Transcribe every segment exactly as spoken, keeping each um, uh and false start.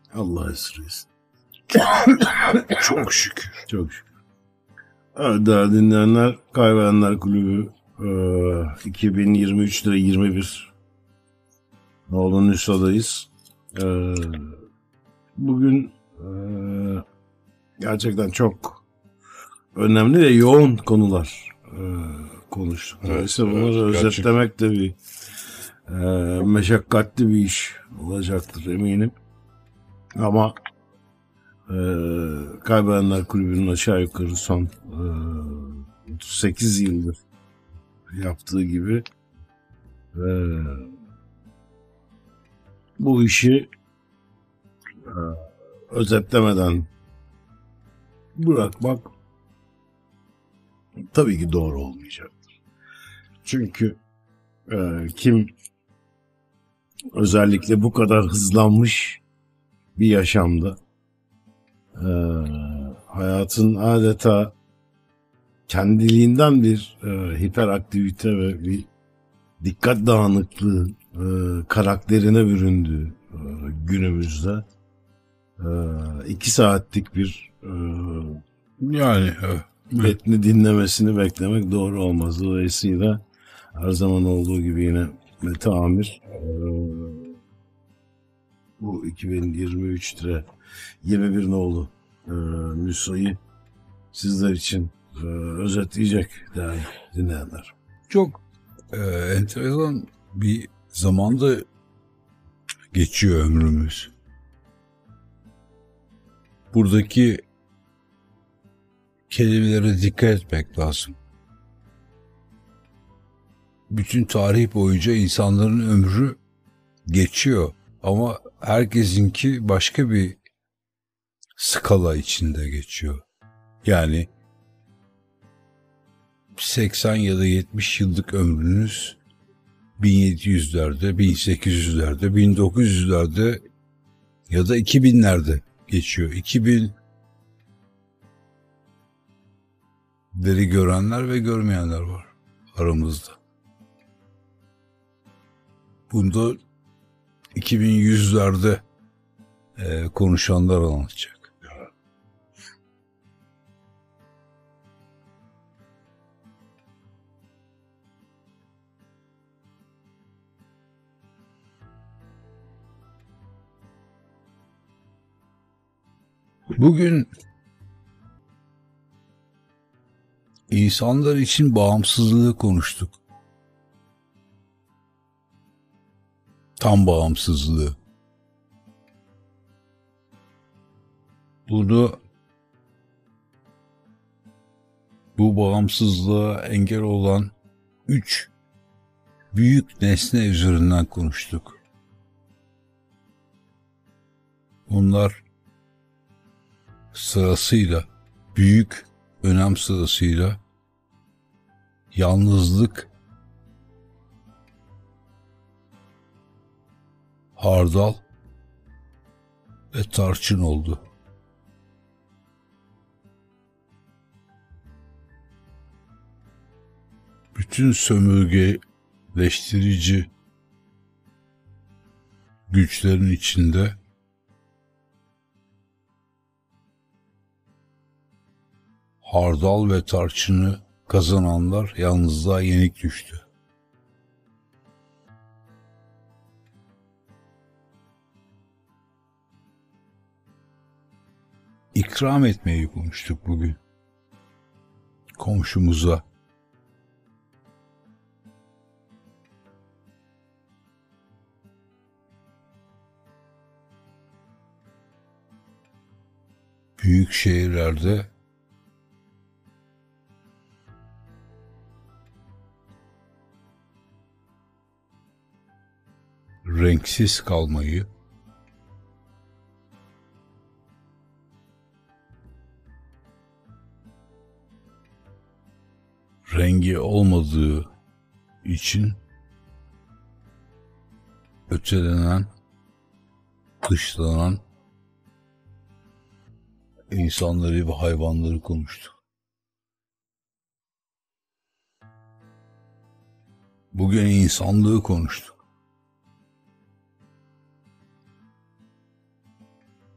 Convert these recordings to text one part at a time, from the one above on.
Allah esirgesin. Çok şükür. Çok şükür. Evet, değerli dinleyenler, Kaybedenler Kulübü e, iki bin yirmi üçte yirmi bir Nolu Nüsha'dayız. E, bugün e, gerçekten çok önemli ve yoğun konular e, konuştuk. Evet, Dolayısıyla evet, bunları gerçekten. özetlemek de bir e, meşakkatli bir iş olacaktır eminim. Ama e, Kaybedenler Kulübü'nün aşağı yukarı son e, otuz sekiz yıldır yaptığı gibi e, bu işi e, özetlemeden bırakmak tabii ki doğru olmayacaktır. Çünkü e, kim özellikle bu kadar hızlanmış bir yaşamda e, hayatın adeta kendiliğinden bir e, hiperaktivite ve bir dikkat dağınıklığı e, karakterine büründüğü e, günümüzde e, iki saatlik bir e, Yani evet. metni dinlemesini beklemek doğru olmaz. Dolayısıyla her zaman olduğu gibi yine Mete Amir e, bu iki bin yirmi üçte yirmi bir Nolu e, Nüsha'yı sizler için e, özetleyecek değerli dinleyenler. Çok e, enteresan bir zamanda geçiyor ömrümüz. Buradaki kelimelere dikkat etmek lazım. Bütün tarih boyunca insanların ömrü geçiyor ama herkesinki başka bir skala içinde geçiyor. Yani seksen ya da yetmiş yıllık ömrünüz bin yedi yüzlerde, bin sekiz yüzlerde, bin dokuz yüzlerde ya da iki binlerde geçiyor. iki binleri görenler ve görmeyenler var aramızda. Bunda iki bin yüzlerde e, konuşanlar anlatacak. Bugün insanlar için bağımsızlığı konuştuk. Tam bağımsızlığı. Bunu bu bağımsızlığa engel olan üç büyük nesne üzerinden konuştuk. Bunlar sırasıyla, büyük önem sırasıyla yalnızlık, hardal ve tarçın oldu. Bütün sömürgeleştirici güçlerin içinde hardal ve tarçını kazananlar yalnızlığa yenik düştü. İkram etmeyi konuştuk bugün. Komşumuza. Büyük şehirlerde renksiz kalmayı, rengi olmadığı için ötelenen, dışlanan insanları ve hayvanları konuştuk. Bugün insanlığı konuştuk.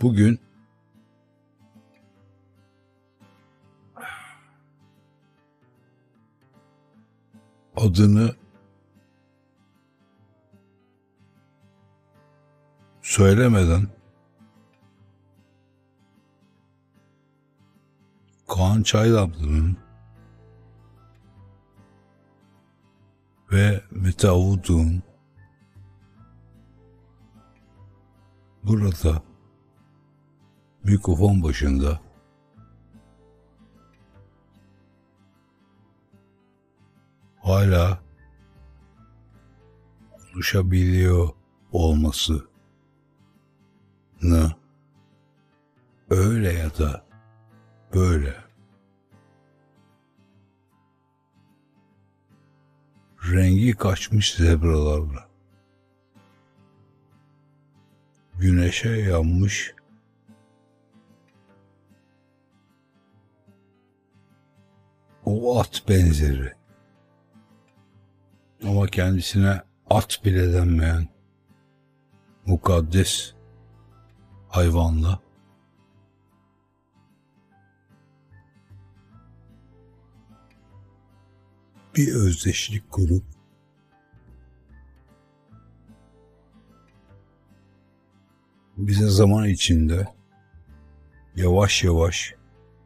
Bugün adını söylemeden Kaan Çaylanlı'nın ve Mete Avuduk'un burada mikrofon başında hala konuşabiliyor olmasını öyle ya da böyle rengi kaçmış zebralarla güneşe yanmış o at benzeri ama kendisine at bile denmeyen mukaddes hayvanla bir özdeşlik kurup bize zaman içinde yavaş yavaş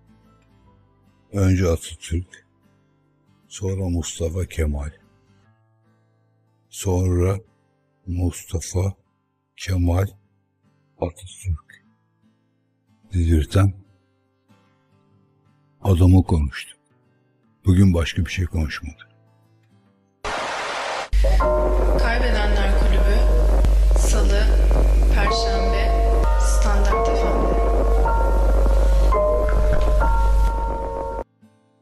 önce Atatürk, sonra Mustafa Kemal, sonra Mustafa Kemal Atatürk dedirten adamı konuştu. Bugün başka bir şey konuşmadı. Kaybedenler